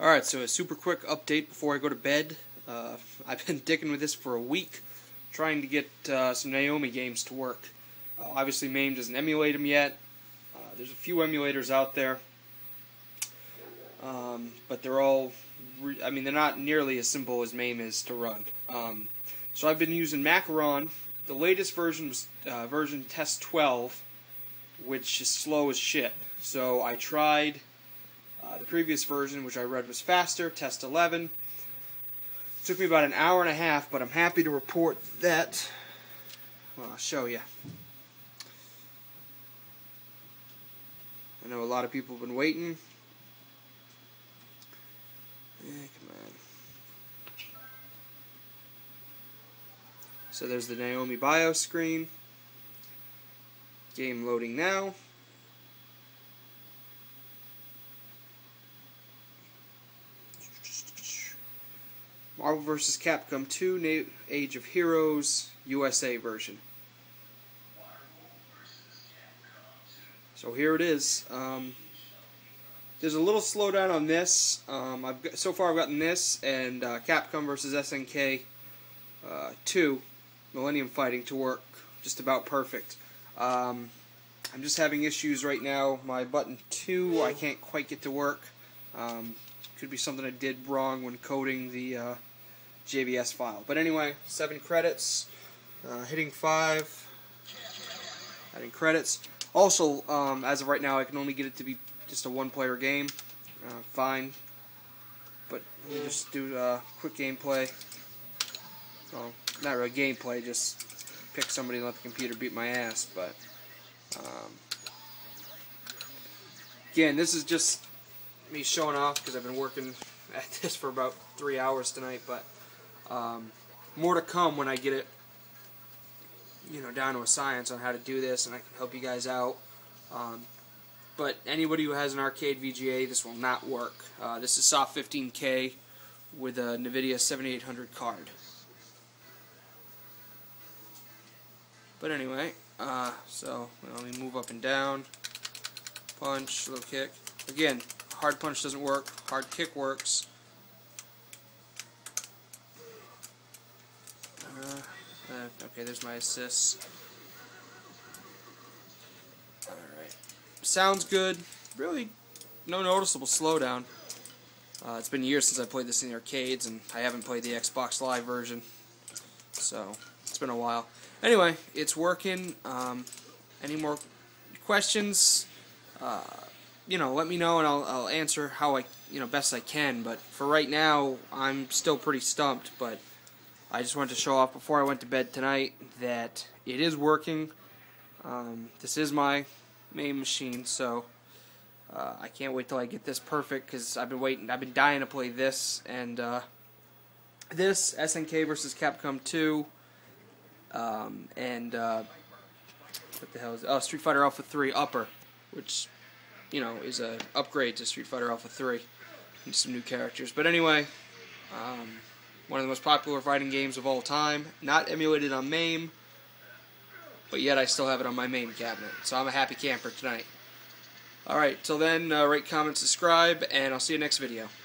Alright, so a super quick update before I go to bed. I've been dicking with this for a week, trying to get some Naomi games to work. Obviously, MAME doesn't emulate them yet. There's a few emulators out there, but they're all, they're not nearly as simple as MAME is to run. So I've been using Macaron. The latest version was version test 12, which is slow as shit. So I tried the previous version, which I read was faster, test 11. It took me about an hour and a half, but I'm happy to report that. Well, I'll show you. I know a lot of people have been waiting. Come on. So there's the Naomi BIOS screen. Game loading now. Marvel vs. Capcom 2 Age of Heroes USA version. So here it is. There's a little slowdown on this. So far I've gotten this and Capcom vs. SNK 2 Millennium Fighting to work just about perfect. I'm just having issues right now. My button 2 I can't quite get to work. Could be something I did wrong when coding the JVS file. But anyway, 7 credits, hitting 5, adding credits. Also, as of right now, I can only get it to be just a one-player game. Fine. But let me just do quick gameplay. Well, not really gameplay, just pick somebody and let the computer beat my ass. But again, this is just me showing off because I've been working at this for about 3 hours tonight. But more to come when I get it, down to a science on how to do this, and I can help you guys out. But anybody who has an arcade VGA, this will not work. This is soft 15K with a NVIDIA 7800 card. But anyway, so let me move up and down. Punch, low kick. Again, hard punch doesn't work. Hard kick works. Okay, there's my assists. Alright. Sounds good. Really, no noticeable slowdown. It's been years since I played this in the arcades, and I haven't played the Xbox Live version. So, it's been a while. Anyway, it's working. Any more questions? Let me know, and I'll answer how I, best I can. But for right now, I'm still pretty stumped, but I just wanted to show off before I went to bed tonight that it is working. This is my main machine, so I can't wait till I get this perfect because I've been waiting. I've been dying to play this and this SNK vs. Capcom 2 and what the hell is it? Oh, Street Fighter Alpha 3 Upper, which is a upgrade to Street Fighter Alpha 3 and some new characters. But anyway. One of the most popular fighting games of all time. Not emulated on MAME, but yet I still have it on my MAME cabinet. So I'm a happy camper tonight. Alright, till then, rate, comment, subscribe, and I'll see you next video.